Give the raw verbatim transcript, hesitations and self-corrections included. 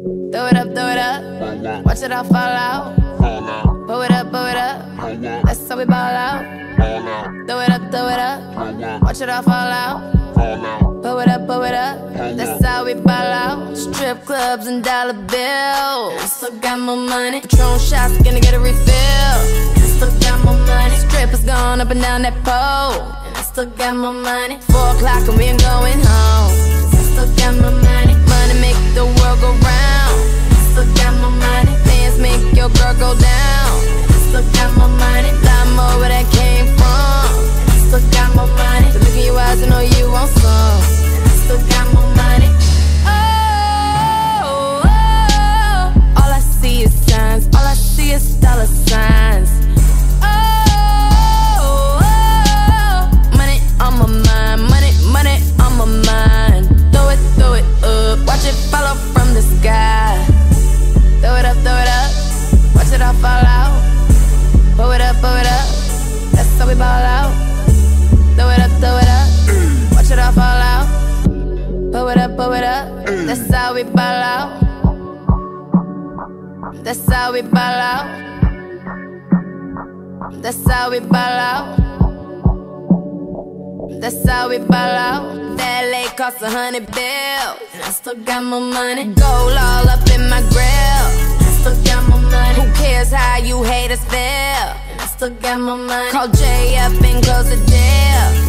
Throw it up, throw it up. Watch it all fall out. Pull it up, pull it up. That's how we ball out. Throw it up, throw it up. Watch it all fall out. Pull it up, pull it up. That's how we ball out. Strip clubs and dollar bills. Still got more money. Patron shots, gonna get a refill. Still got more money. Strippers going up and down that pole. And I still got more money. Four o'clock and we ain't going home. I still got more money. Money make the world go round. I still got more money. Dance make your girl go down. I still got more money. Lot more where that came from. I still got more money. So look in your eyes and know you want some. I still got more money. Oh, oh, all I see is signs. All I see is dollar signs. Oh, oh, money on my mind. Money, money on my mind. Throw it, throw it up. Watch it follow from the sky. Throw it up, throw it up. Watch it all fall out. Pull it up, pull it up. That's how we ball out. Throw it up, throw it up. Watch it all fall out. Pull it up, pull it up. That's how we ball out. That's how we ball out. That's how we ball out. That's how we ball out. That L A cost a hundred bills. And I still got more money. Gold all up in my grill. I still got more money. Who cares how you haters feel? And I still got more money. Call Jay up and close the deal.